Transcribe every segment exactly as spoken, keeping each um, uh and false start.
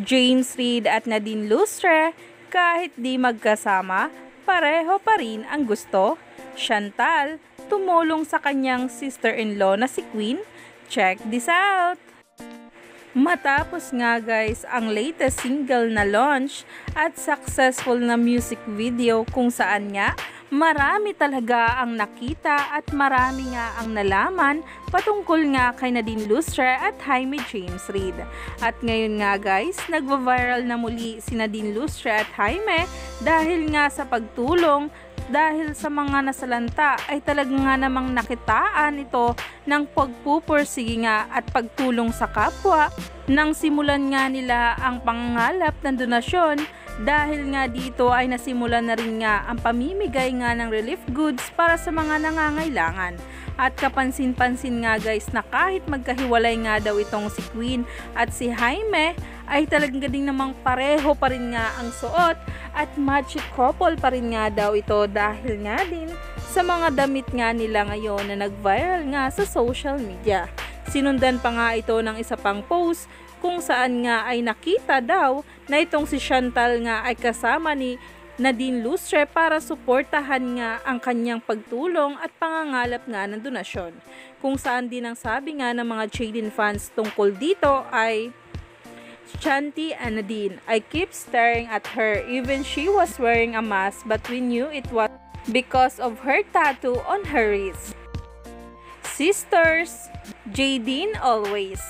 James Reid at Nadine Lustre, kahit di magkasama, pareho pa rin ang gusto. Chantal, tumulong sa kanyang sister-in-law na si Queen. Check this out! Matapos nga guys ang latest single na launch at successful na music video kung saan nga marami talaga ang nakita at marami nga ang nalaman patungkol nga kay Nadine Lustre at Jaime James Reid. At ngayon nga guys, nagva-viral na muli si Nadine Lustre at Jaime dahil nga sa pagtulong dahil sa mga nasalanta ay talaga nga namang nakitaan ito ng pagpupursige nga at pagtulong sa kapwa nang simulan nga nila ang pangangalap ng donasyon. Dahil nga dito ay nasimulan na rin nga ang pamimigay nga ng relief goods para sa mga nangangailangan. At kapansin-pansin nga guys na kahit magkahiwalay nga daw itong si Queen at si Jaime ay talagang ding namang pareho pa rin nga ang suot at magic couple pa rin nga daw ito dahil nga din sa mga damit nga nila ngayon na nag-viral nga sa social media. Sinundan pa nga ito ng isa pang post kung saan nga ay nakita daw na itong si Chantal nga ay kasama ni Nadine Lustre para suportahan nga ang kanyang pagtulong at pangangalap nga ng donasyon. Kung saan din ang sabi nga ng mga Jaden fans tungkol dito ay Chanty and Nadine, I keep staring at her even she was wearing a mask but we knew it was because of her tattoo on her wrist. Sisters, Jaden always.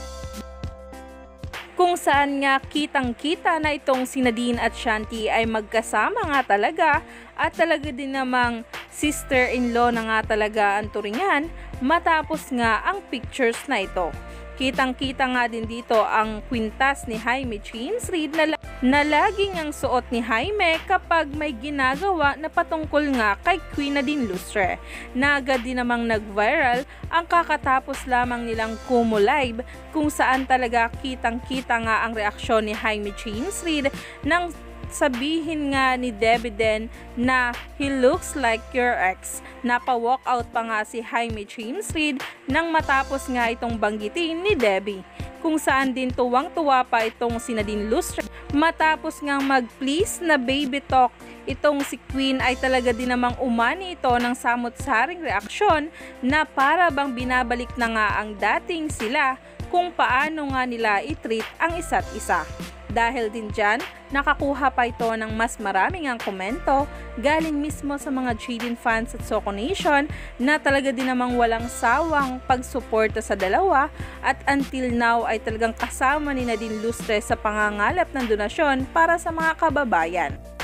Kung saan nga kitang-kita na itong si Nadine at Chanty ay magkasama nga talaga at talaga din namang sister-in-law na nga talaga ang turingan matapos nga ang pictures na ito. Kitang-kita nga din dito ang kwintas ni Jaime James Reid na, na laging ang suot ni Jaime kapag may ginagawa na patungkol nga kay Queen Nadine Lustre. Na agad din namang nag-viral ang kakatapos lamang nilang Kumu Live kung saan talaga kitang-kita nga ang reaksyon ni Jaime James Reid nang sabihin nga ni Debbie Den na he looks like your ex. Napa-walk out pa nga si Jaime James Reid nang matapos nga itong banggitin ni Debbie. Kung saan din tuwang-tuwa pa itong si Nadine Lustre matapos nga mag-please na baby talk itong si Queen ay talaga din namang umani ito ng samot-saring reaksyon na para bang binabalik na nga ang dating sila kung paano nga nila i-treat ang isa't isa. Dahil din dyan, nakakuha pa ito ng mas maraming ang komento galing mismo sa mga Jaden fans at Soco Nation na talaga din namang walang sawang pagsuporta sa dalawa at until now ay talagang kasama ni Nadine Lustre sa pangangalap ng donasyon para sa mga kababayan.